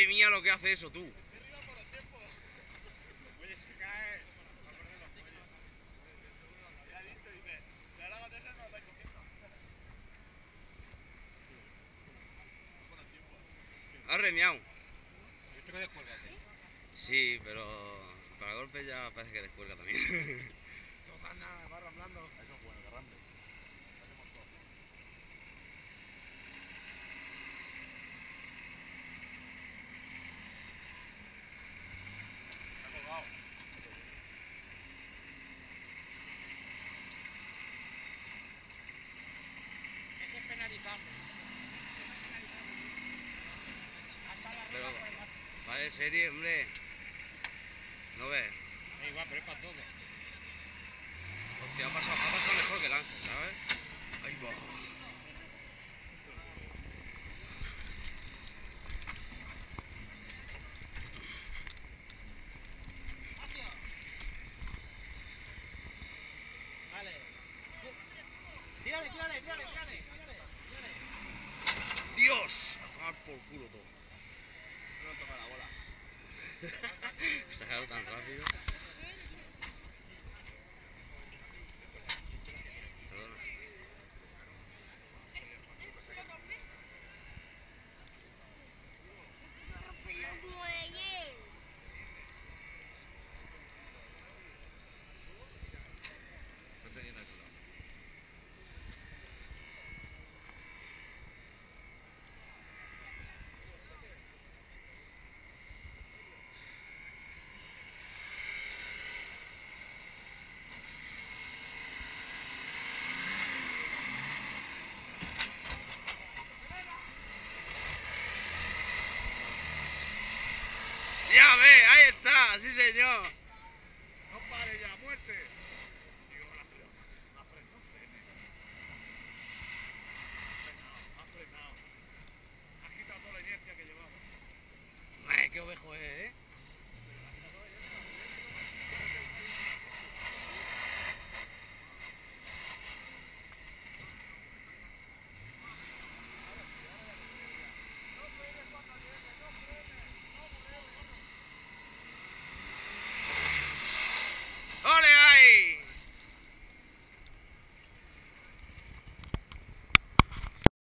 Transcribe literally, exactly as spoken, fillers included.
Madre mía lo que hace eso, tú. Ha reñado. ¿Esto que descuelga? Sí, pero para golpes ya parece que descuelga también. Total nada, va ramblando. Eso es bueno, que ramble. Hacemos todo. Está colgado. Ese es penalizable. Pero va de serie, hombre. ¿No ves? Es igual, pero es para todo. Hostia, ha pasado, ha pasado mejor que el Ángel, ¿sabes? Ahí va. Vale. Tírale, tírale, tírale, tírale. ¡Dios! A tomar por culo todo. No toca la bola. Se ha quedado tan rápido. Perdona. ¡Ya ve! ¡Ahí está! ¡Sí, señor!